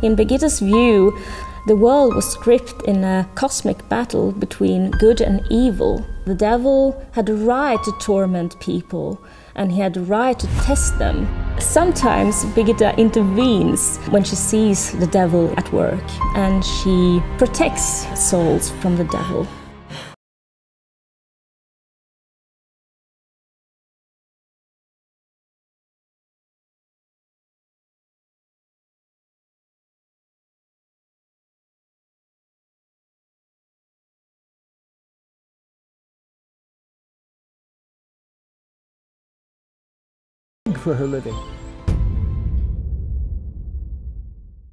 In Birgitta's view, the world was gripped in a cosmic battle between good and evil. The devil had the right to torment people, and he had the right to test them. Sometimes Birgitta intervenes when she sees the devil at work, and she protects souls from the devil. For her living.